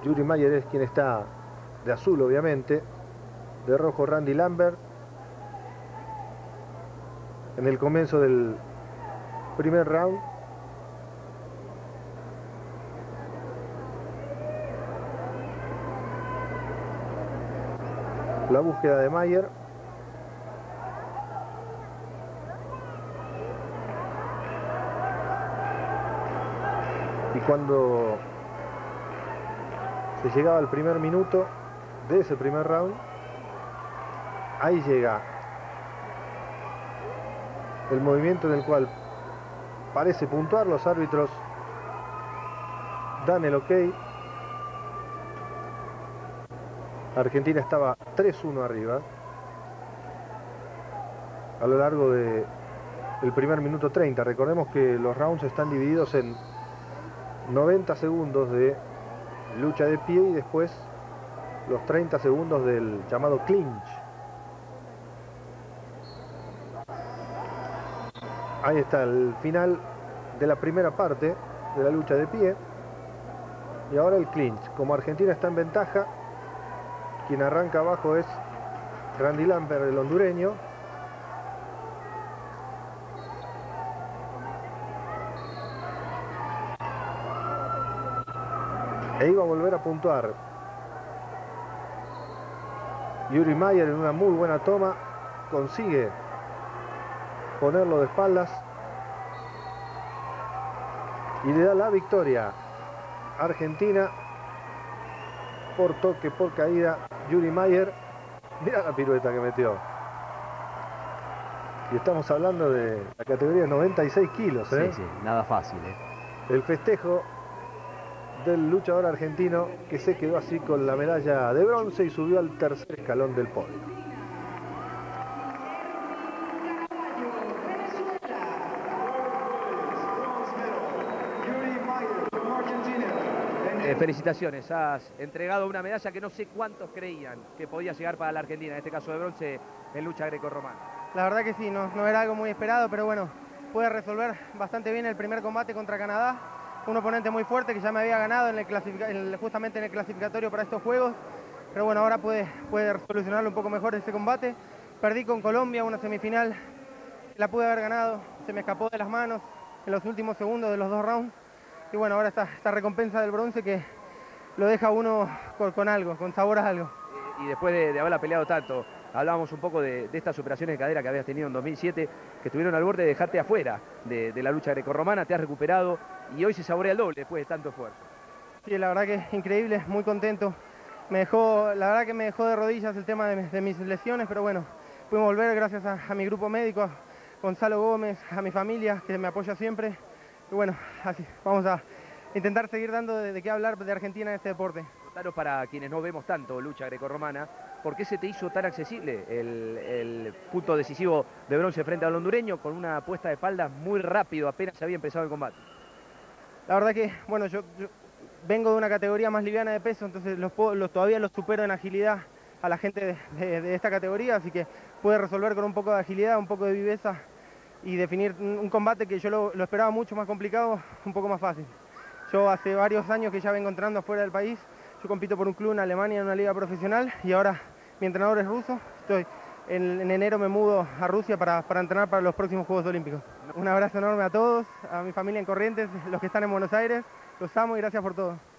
Yuri Mayer es quien está de azul, obviamente. De rojo, Randy Lambert. En el comienzo del primer round. La búsqueda de Mayer. Y cuando se llegaba al primer minuto de ese primer round, ahí llega el movimiento en el cual parece puntuar. Los árbitros dan el ok. Argentina estaba 3-1 arriba a lo largo del primer minuto 30. Recordemos que los rounds están divididos en 90 segundos de lucha de pie y después los 30 segundos del llamado clinch. Ahí está el final de la primera parte de la lucha de pie. Y ahora el clinch. Como Argentina está en ventaja, quien arranca abajo es Randy Lambert, el hondureño. E iba a volver a puntuar Yuri Mayer en una muy buena toma. Consigue ponerlo de espaldas y le da la victoria a Argentina por toque, por caída. Yuri Mayer, mira la pirueta que metió. Y estamos hablando de la categoría de 96 kilos, ¿eh? Sí, nada fácil, ¿eh? El festejo del luchador argentino, que se quedó así con la medalla de bronce y subió al tercer escalón del podio. Felicitaciones, has entregado una medalla que no sé cuántos creían que podía llegar para la Argentina, en este caso de bronce en lucha grecorromana. La verdad que sí, no era algo muy esperado, pero bueno, pude resolver bastante bien el primer combate contra Canadá. Un oponente muy fuerte que ya me había ganado justamente en el clasificatorio para estos juegos, pero bueno, ahora puede solucionarlo un poco mejor ese combate. Perdí con Colombia una semifinal, la pude haber ganado, se me escapó de las manos en los últimos segundos de los dos rounds. Y bueno, ahora esta recompensa del bronce que lo deja uno con algo, con sabor a algo. Y después de haberla peleado tanto, hablábamos un poco de estas operaciones de cadera que habías tenido en 2007, que estuvieron al borde de dejarte afuera de la lucha grecorromana. Te has recuperado y hoy se saborea el doble después de tanto esfuerzo. Sí, la verdad que es increíble, muy contento. La verdad que me dejó de rodillas el tema de mis lesiones, pero bueno, pude volver gracias a mi grupo médico, a Gonzalo Gómez, a mi familia, que me apoya siempre. Y bueno, así, vamos a intentar seguir dando de qué hablar de Argentina en este deporte. Contanos, para quienes no vemos tanto lucha grecorromana, ¿por qué se te hizo tan accesible el punto decisivo de bronce frente al hondureño con una puesta de espaldas muy rápido, apenas se había empezado el combate? La verdad que, bueno, yo vengo de una categoría más liviana de peso, entonces todavía los supero en agilidad a la gente de esta categoría, así que pude resolver con un poco de agilidad, un poco de viveza y definir un combate que yo lo esperaba mucho más complicado, un poco más fácil. Yo hace varios años que ya vengo entrando afuera del país. Yo compito por un club en Alemania en una liga profesional y ahora mi entrenador es ruso. En enero me mudo a Rusia para entrenar para los próximos Juegos Olímpicos. Un abrazo enorme a todos, a mi familia en Corrientes, los que están en Buenos Aires. Los amo y gracias por todo.